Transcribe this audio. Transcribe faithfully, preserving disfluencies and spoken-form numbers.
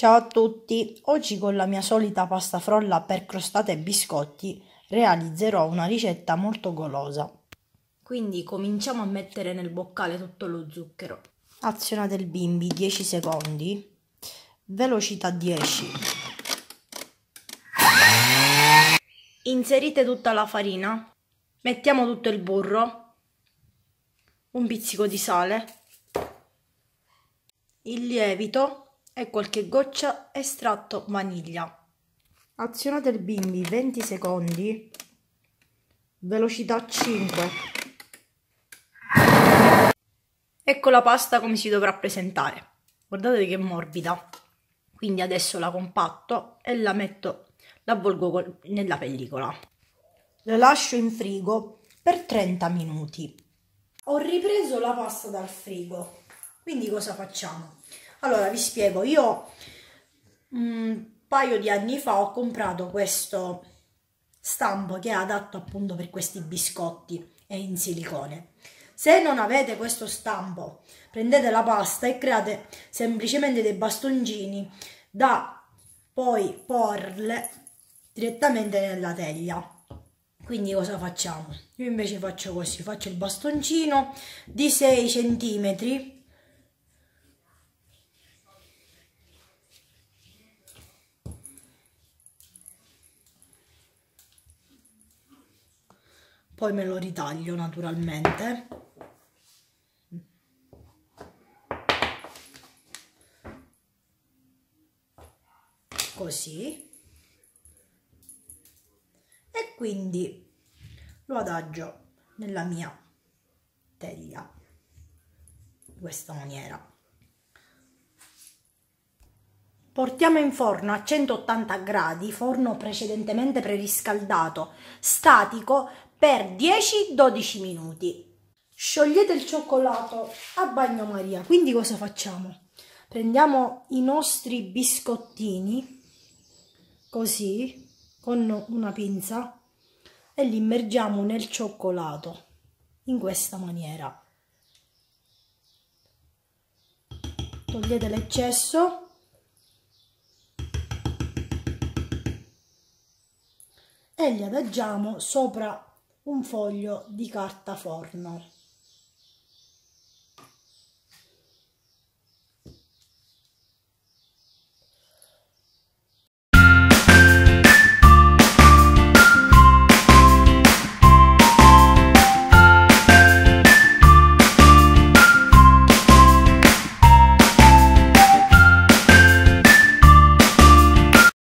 Ciao a tutti, oggi con la mia solita pasta frolla per crostate e biscotti realizzerò una ricetta molto golosa. Quindi cominciamo a mettere nel boccale tutto lo zucchero. Azionate il bimbi dieci secondi, velocità dieci. Inserite tutta la farina, mettiamo tutto il burro, un pizzico di sale, il lievito e qualche goccia estratto vaniglia. Azionate il bimbi venti secondi, velocità cinque. Ecco la pasta come si dovrà presentare. Guardate che morbida. Quindi adesso la compatto e la metto, la avvolgo nella pellicola. La lascio in frigo per trenta minuti. Ho ripreso la pasta dal frigo. Quindi cosa facciamo? Allora vi spiego, io un paio di anni fa ho comprato questo stampo che è adatto appunto per questi biscotti, è in silicone. Se non avete questo stampo, prendete la pasta e create semplicemente dei bastoncini da poi porle direttamente nella teglia. Quindi cosa facciamo? Io invece faccio così, faccio il bastoncino di sei centimetri. Poi me lo ritaglio naturalmente. Così. E quindi lo adagio nella mia teglia in questa maniera. Portiamo in forno a centottanta gradi, forno precedentemente preriscaldato, statico, per dieci dodici minuti. Sciogliete il cioccolato a bagnomaria. Quindi cosa facciamo? Prendiamo i nostri biscottini, così, con una pinza, e li immergiamo nel cioccolato, in questa maniera. Togliete l'eccesso. E li adagiamo sopra un foglio di carta forno.